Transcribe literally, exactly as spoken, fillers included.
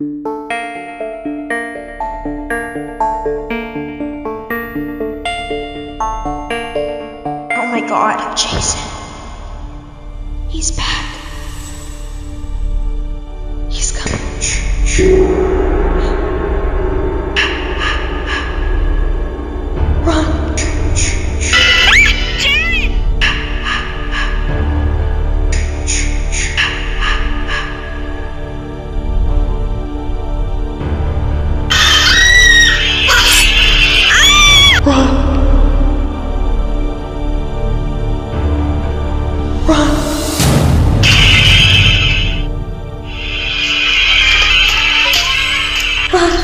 Oh my god, Jason. He's back. He's coming. Shh, shh. Run. Jared! Run. Run. Run.